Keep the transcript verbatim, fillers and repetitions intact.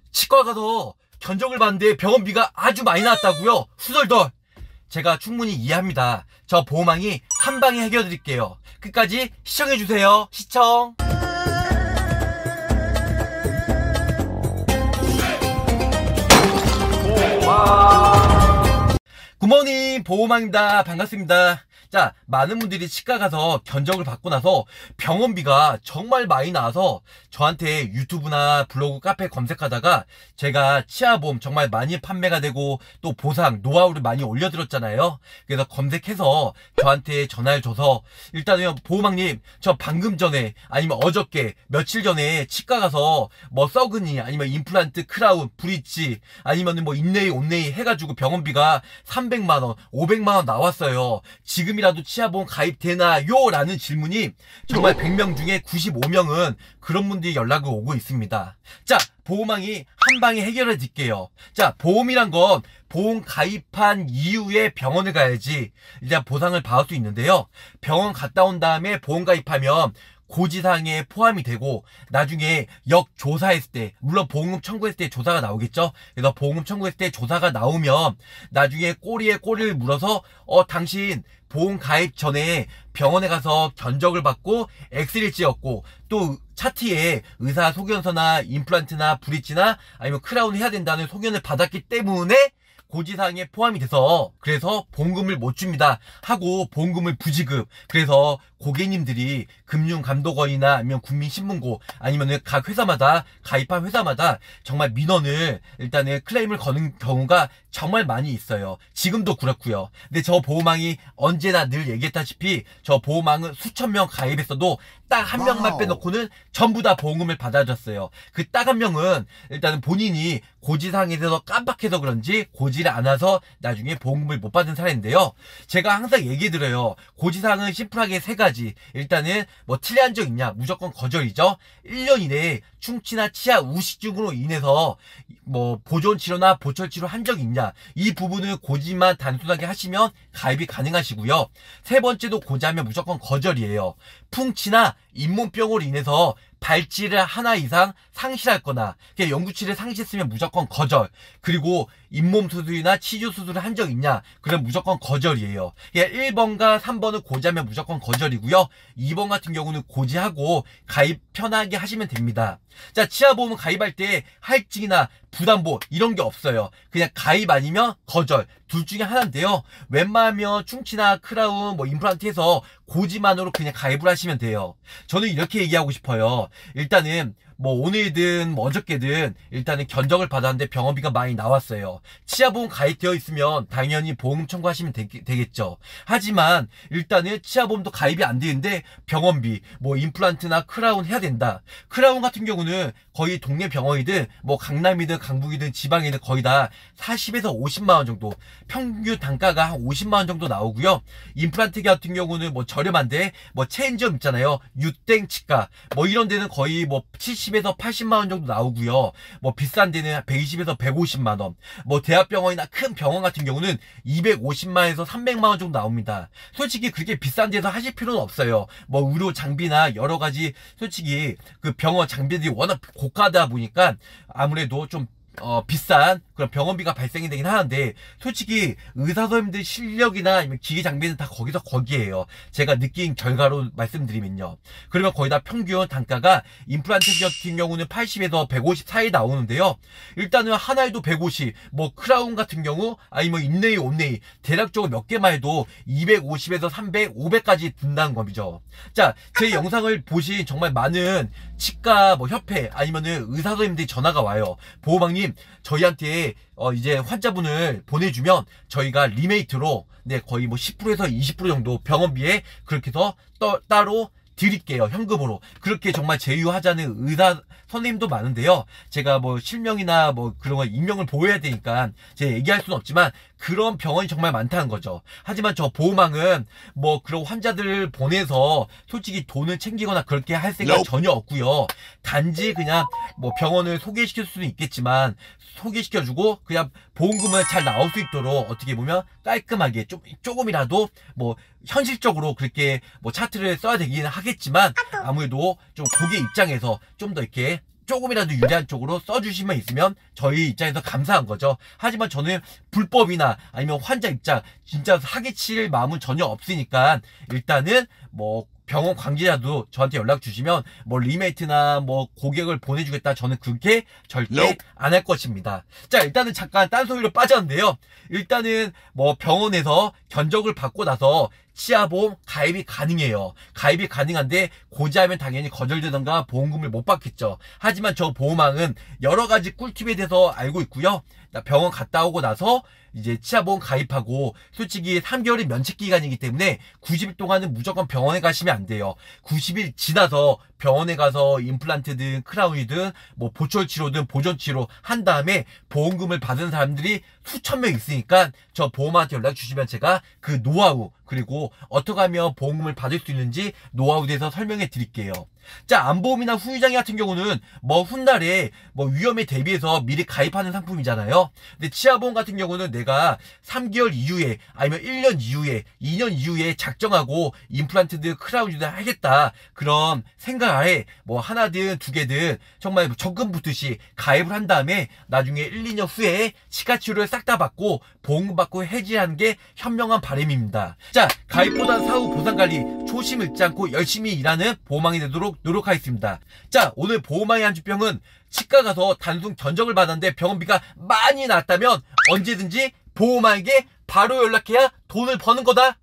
치과 가서 견적을 봤는데 병원비가 아주 많이 나왔다고요? 후덜덜. 제가 충분히 이해합니다. 저 보호망이 한방에 해결드릴게요. 끝까지 시청해주세요. 시청. 굿모닝, 보호망입니다. 반갑습니다. 자, 많은 분들이 치과 가서 견적을 받고 나서 병원비가 정말 많이 나와서 저한테 유튜브나 블로그, 카페 검색하다가 제가 치아보험 정말 많이 판매가 되고 또 보상, 노하우를 많이 올려드렸잖아요. 그래서 검색해서 저한테 전화를 줘서 일단은 보호망님, 저 방금 전에 아니면 어저께 며칠 전에 치과 가서 뭐 썩은이 아니면 임플란트, 크라운, 브릿지 아니면 뭐 인네이, 온네이 해가지고 병원비가 삼백만 원, 오백만 원 나왔어요. 지금 이라도 치아보험 가입되나요? 라는 질문이 정말 백 명 중에 구십오 명은 그런 분들이 연락이 오고 있습니다. 자, 보호망이 한방에 해결해 드릴게요. 자, 보험이란 건 보험 가입한 이후에 병원을 가야지 일단 보상을 받을 수 있는데요. 병원 갔다 온 다음에 보험 가입하면 고지사항에 포함이 되고 나중에 역조사했을 때, 물론 보험금 청구했을 때 조사가 나오겠죠. 그래서 보험금 청구했을 때 조사가 나오면 나중에 꼬리에 꼬리를 물어서 어 당신 보험 가입 전에 병원에 가서 견적을 받고 엑스레이 찍었고 또 차트에 의사 소견서나 임플란트나 브릿지나 아니면 크라운을 해야 된다는 소견을 받았기 때문에 고지사항에 포함이 돼서 그래서 보험금을 못 줍니다 하고 보험금을 부지급. 그래서 고객님들이 금융감독원이나 아니면 국민신문고 아니면 각 회사마다 가입한 회사마다 정말 민원을 일단은 클레임을 거는 경우가 정말 많이 있어요. 지금도 그렇고요. 근데 저 보호망이 언제나 늘 얘기했다시피 저 보호망은 수천 명 가입했어도 딱 한 명만 빼놓고는 전부 다 보험금을 받아줬어요. 그 딱 한 명은 일단은 본인이 고지사항에 대해서 깜빡해서 그런지 고지를 안 와서 나중에 보험금을 못 받은 사례인데요. 제가 항상 얘기드려요. 고지사항은 심플하게 세 가지. 일단은 뭐 틀린 적 있냐? 무조건 거절이죠. 일 년 이내에 충치나 치아 우식증으로 인해서 뭐 보존치료나 보철치료 한 적이 있냐? 이 부분을 고지만 단순하게 하시면 가입이 가능하시고요. 세 번째도 고지하면 무조건 거절이에요. 풍치나 잇몸병으로 인해서 발치를 하나 이상 상실할 거나 영구치를 상실했으면 무조건 거절. 그리고 잇몸 수술이나 치주 수술을 한 적 있냐? 그럼 무조건 거절이에요. 일 번과 삼 번은 고지하면 무조건 거절이고요. 이 번 같은 경우는 고지하고 가입 편하게 하시면 됩니다. 자, 치아보험은 가입할 때 할증이나 부담보 이런 게 없어요. 그냥 가입 아니면 거절 둘 중에 하나인데요. 웬만하면 충치나 크라운, 뭐 임플란트 해서 고지만으로 그냥 가입을 하시면 돼요. 저는 이렇게 얘기하고 싶어요. 일단은 뭐 오늘든 뭐 어저께든 일단은 견적을 받았는데 병원비가 많이 나왔어요. 치아보험 가입되어 있으면 당연히 보험금 청구하시면 되, 되겠죠. 하지만 일단은 치아보험도 가입이 안 되는데 병원비 뭐 임플란트나 크라운 해야 된다. 크라운 같은 경우는 거의 동네 병원이든 뭐 강남이든 강북이든 지방이든 거의 다 사십에서 오십만 원 정도, 평균 단가가 한 오십만 원 정도 나오고요. 임플란트 같은 경우는 뭐 저렴한데 뭐 체인점 있잖아요. 유땡 치과 뭐 이런 데는 거의 뭐 칠십에서 팔십만 원 정도 나오고요. 뭐 비싼 데는 백이십에서 백오십만 원. 뭐 대학병원이나 큰 병원 같은 경우는 이백오십만 원에서 삼백만 원 정도 나옵니다. 솔직히 그렇게 비싼 데서 하실 필요는 없어요. 뭐 의료 장비나 여러 가지 솔직히 그 병원 장비들이 워낙 고가다 보니까 아무래도 좀 어, 비싼 그런 병원비가 발생이 되긴 하는데 솔직히 의사 선생님들 실력이나 아니면 기계 장비는 다 거기서 거기에요. 제가 느낀 결과로 말씀드리면요. 그러면 거의 다 평균 단가가 임플란트 같은 경우는 팔십에서 백오십 사이 나오는데요. 일단은 하나에도 백오십, 뭐 크라운 같은 경우 아니면 인네이, 온네이 대략적으로 몇 개만 해도 이백오십에서 삼백, 오백까지 든다는 겁니다. 자, 제 영상을 보신 정말 많은 치과 뭐 협회 아니면은 의사 선생님들이 전화가 와요. 보호망님, 저희한테 어 이제 환자분을 보내주면 저희가 리메이트로 네 거의 뭐 십 퍼센트에서 이십 퍼센트 정도 병원비에 그렇게 해서 떠, 따로 드릴게요. 현금으로. 그렇게 정말 제휴하자는 의사 선생님도 많은데요. 제가 뭐 실명이나 뭐 그런 거 익명을 보호해야 되니까 제가 얘기할 수는 없지만 그런 병원이 정말 많다는 거죠. 하지만 저 보호망은 뭐 그런 환자들을 보내서 솔직히 돈을 챙기거나 그렇게 할 생각 nope. 전혀 없고요. 단지 그냥 뭐 병원을 소개시킬 수는 있겠지만 소개시켜주고 그냥 보험금을 잘 나올 수 있도록 어떻게 보면 깔끔하게 좀 조금이라도 뭐 현실적으로 그렇게 뭐 차트를 써야 되긴 하겠지만 아무래도 좀 고객 입장에서 좀 더 이렇게 조금이라도 유리한 쪽으로 써주시면 있으면 저희 입장에서 감사한 거죠. 하지만 저는 불법이나 아니면 환자 입장 진짜 사기칠 마음은 전혀 없으니까 일단은 뭐 병원 관계자도 저한테 연락 주시면 뭐 리메이트나 뭐 고객을 보내주겠다, 저는 그게 절대 안 할 것입니다. 자, 일단은 잠깐 딴소리로 빠졌는데요. 일단은 뭐 병원에서 견적을 받고 나서 치아보험 가입이 가능해요. 가입이 가능한데 고지하면 당연히 거절되던가 보험금을 못 받겠죠. 하지만 저 보험왕은 여러 가지 꿀팁에 대해서 알고 있고요. 병원 갔다 오고 나서 이제 치아보험 가입하고, 솔직히 삼 개월이 면책기간이기 때문에 구십 일 동안은 무조건 병원에 가시면 안 돼요. 구십 일 지나서 병원에 가서 임플란트든 크라운이든 뭐 보철치료든 보존치료 한 다음에 보험금을 받은 사람들이 수천 명 있으니까 저 보험한테 연락 주시면 제가 그 노하우, 그리고 어떻게 하면 보험금을 받을 수 있는지 노하우에 대해서 설명해 드릴게요. 자, 안보험이나 후유장애 같은 경우는 뭐 훗날에 뭐 위험에 대비해서 미리 가입하는 상품이잖아요. 근데 치아보험 같은 경우는 내가 삼 개월 이후에 아니면 일 년 이후에 이 년 이후에 작정하고 임플란트든 크라운이든 하겠다, 그런 생각하에 뭐 하나든 두 개든 정말 적금 붙듯이 가입을 한 다음에 나중에 일, 이 년 후에 치과치료를 싹 다 받고 보험금 받고 해지하는 게 현명한 바람입니다. 자, 가입보다 사후 보상관리 초심 잃지 않고 열심히 일하는 보험왕이 되도록 노력하겠습니다. 자, 오늘 보험왕의 한주평은 치과 가서 단순 견적을 받았는데 병원비가 많이 났다면 언제든지 보험왕에게 바로 연락해야 돈을 버는 거다.